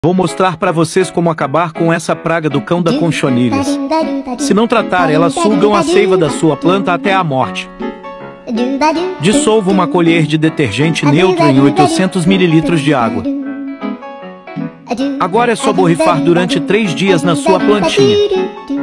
Vou mostrar para vocês como acabar com essa praga do cão da conchonilhas. Se não tratar, elas sugam a seiva da sua planta até a morte. Dissolva uma colher de detergente neutro em 800 ml de água. Agora é só borrifar durante 3 dias na sua plantinha.